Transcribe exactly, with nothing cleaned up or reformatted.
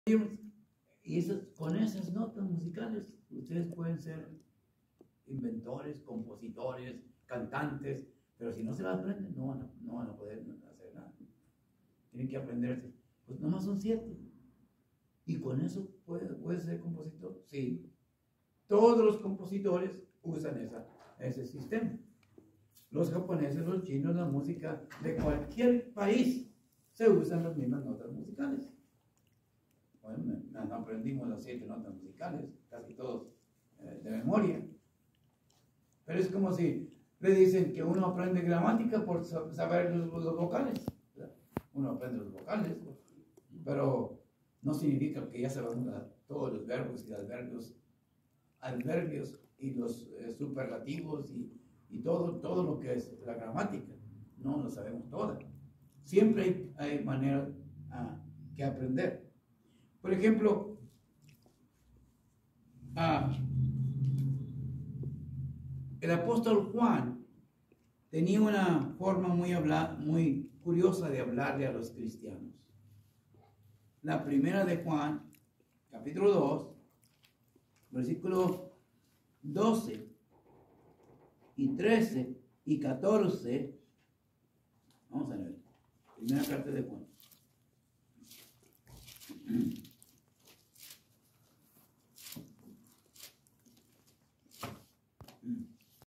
Y esas, con esas notas musicales, ustedes pueden ser inventores, compositores, cantantes, pero si no se las aprenden, no van a, no van a poder hacer nada. Tienen que aprenderse. Pues nomás son siete. ¿Y con eso puede, puede ser compositor? Sí. Todos los compositores usan esa, ese sistema. Los japoneses, los chinos, la música de cualquier país, se usan las mismas notas musicales. Bueno, no aprendimos las siete notas musicales, casi todos eh, de memoria. Pero es como si le dicen que uno aprende gramática por saber los, los vocales. Uno aprende los vocales, pero no significa que ya sabemos la, todos los verbos y adverbios, adverbios y los eh, superlativos y, y todo, todo lo que es la gramática. No lo sabemos todas. Siempre hay, hay maneras ah, que aprender. Por ejemplo, ah, el apóstol Juan tenía una forma muy, habla, muy curiosa de hablarle a los cristianos. La primera de Juan, capítulo dos, versículos doce y trece y catorce. Vamos a ver. Primera carta de Juan.